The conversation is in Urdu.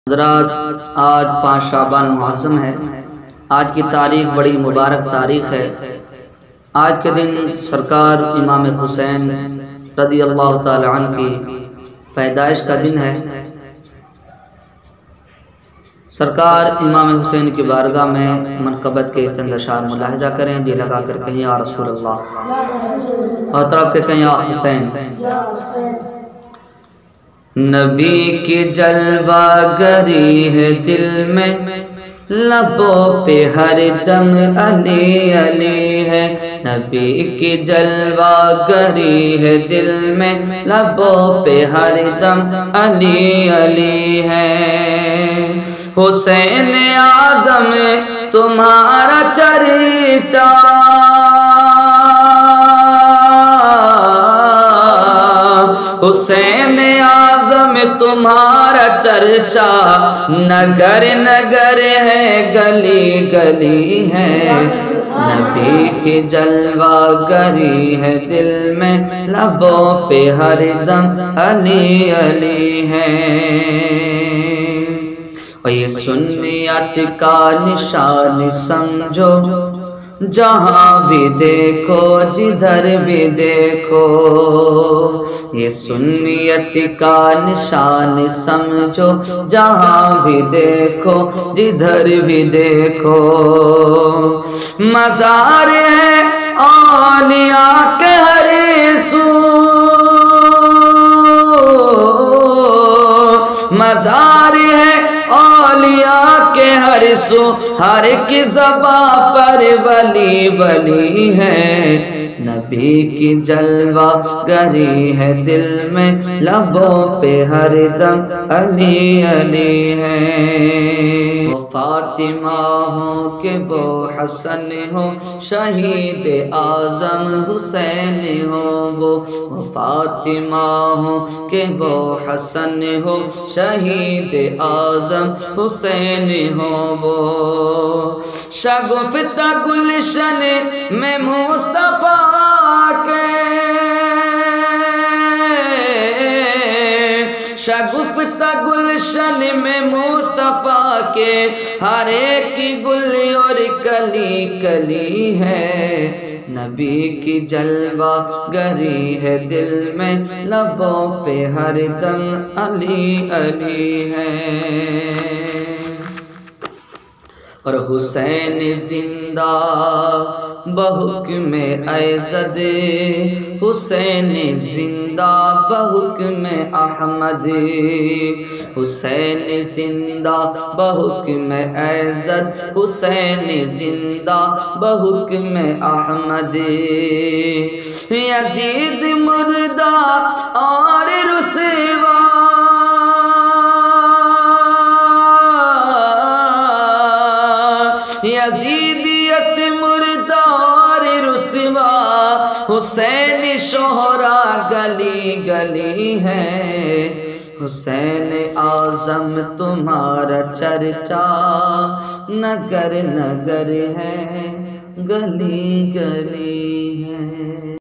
حضرات، آج 5 شعبان معظم ہے۔ آج کی تاریخ بڑی مبارک تاریخ ہے۔ آج کے دن سرکار امام حسین رضی اللہ تعالی عنہ کی پیدائش کا دن ہے۔ سرکار امام حسین کی بارگاہ میں منقبت کے چند اشعار ملاحظہ کریں، جی لگا کر کہیں یا رسول اللہ، اور طرف کے کہیں یا حسین۔ نبی کی جلوہ گری ہے دل میں، لبوں پہ ہر دم علی علی ہے۔ نبی کی جلوہ گری ہے دل میں، لبوں پہ ہر دم علی علی ہے۔ حسین اعظم تمہارا چرچا، حسین اعظم تمہارا چرچا، نگر نگر ہے گلی گلی ہے۔ نبی کی جلوہ گری ہے دل میں، لبوں پہ ہر دم علی علی ہے۔ اور یہ سنیت کا نشان سمجھو، جہاں بھی دیکھو جدھر بھی دیکھو۔ یہ سنیت کا نشان سمجھو، جہاں بھی دیکھو جدھر بھی دیکھو۔ مزار ہے اولیاء کے ہر سو، مزار ہے اولیاء کے ہر سو، ہر کی زباں پر ولی ولی ہے۔ نبی کی جلوہ گری ہے دل میں، لبوں پہ ہر دم علی علی ہے۔ وہ فاطمہ ہو کہ وہ حسن ہو، شہید اعظم حسین ہو وہ فاطمہ ہو کہ وہ حسن ہو، شہید اعظم حسین ہو وہ۔ شگفتہ گلشن میں مصطفیٰ کے، شگفتہ گلشن میں مصطفیٰ کے، ہر ایک کی گل اور کلی کلی ہے۔ نبی کی جلوہ گری ہے دل میں، لبوں پہ ہر دم علی علی ہے۔ اور حسین زندہ بحکم ایزد، حسین زندہ بحکم احمد، حسین زندہ بحکم ایزد، حسین زندہ بحکم احمد۔ یزید مردہ اور رسوا، یزیدیت مردہ اور رسوا، حسین شہرا گلی گلی ہے۔ حسین اعظم تمہارا چرچا، نگر نگر ہے گلی گلی